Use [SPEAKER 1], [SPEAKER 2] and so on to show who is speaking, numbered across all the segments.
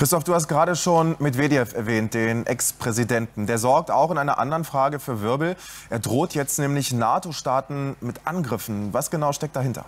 [SPEAKER 1] Christoph, du hast gerade schon Medwedew erwähnt, den Ex-Präsidenten. Der sorgt auch in einer anderen Frage für Wirbel. Er droht jetzt nämlich NATO-Staaten mit Angriffen. Was genau steckt dahinter?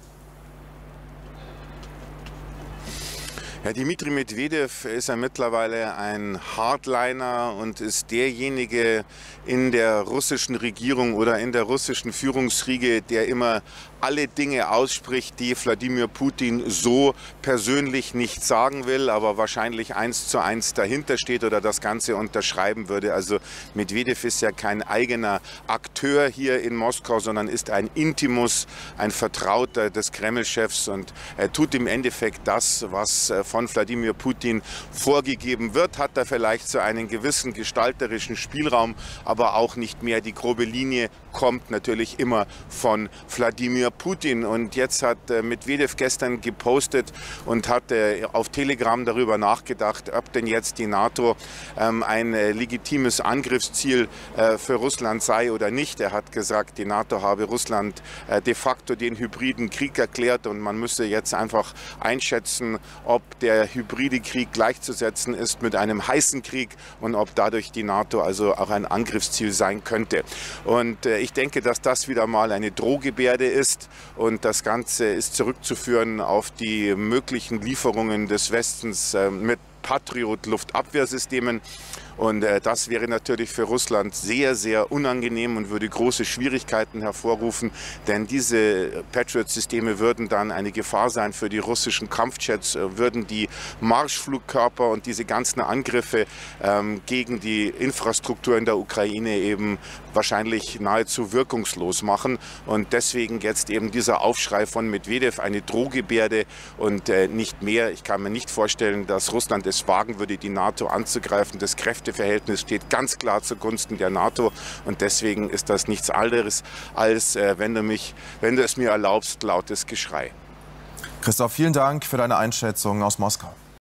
[SPEAKER 2] Ja, Dmitri Medwedew ist ja mittlerweile ein Hardliner und ist derjenige in der russischen Regierung oder in der russischen Führungsriege, der immer alle Dinge ausspricht, die Wladimir Putin so persönlich nicht sagen will, aber wahrscheinlich 1:1 dahinter steht oder das Ganze unterschreiben würde. Also Medwedew ist ja kein eigener Akteur hier in Moskau, sondern ist ein Intimus, ein Vertrauter des Kreml-Chefs, und er tut im Endeffekt das, was von Wladimir Putin vorgegeben wird. Hat er vielleicht so einen gewissen gestalterischen Spielraum, aber auch nicht mehr. Die grobe Linie kommt natürlich immer von Wladimir Putin. Und jetzt hat Medwedew gestern gepostet und hat auf Telegram darüber nachgedacht, ob denn jetzt die NATO ein legitimes Angriffsziel für Russland sei oder nicht. Er hat gesagt, die NATO habe Russland de facto den hybriden Krieg erklärt und man müsse jetzt einfach einschätzen, ob der hybride Krieg gleichzusetzen ist mit einem heißen Krieg und ob dadurch die NATO also auch ein Angriffsziel sein könnte. Und ich denke, dass das wieder mal eine Drohgebärde ist, und das Ganze ist zurückzuführen auf die möglichen Lieferungen des Westens mit Patriot-Luftabwehrsystemen. Und das wäre natürlich für Russland sehr, sehr unangenehm und würde große Schwierigkeiten hervorrufen, denn diese Patriot-Systeme würden dann eine Gefahr sein für die russischen Kampfjets, würden die Marschflugkörper und diese ganzen Angriffe gegen die Infrastruktur in der Ukraine eben wahrscheinlich nahezu wirkungslos machen. Und deswegen jetzt eben dieser Aufschrei von Medwedew, eine Drohgebärde und nicht mehr. Ich kann mir nicht vorstellen, dass Russland es wagen würde, die NATO anzugreifen. Das Kräfteverhältnis steht ganz klar zugunsten der NATO, und deswegen ist das nichts anderes als, wenn du es mir erlaubst, lautes Geschrei.
[SPEAKER 1] Christoph, vielen Dank für deine Einschätzung aus Moskau.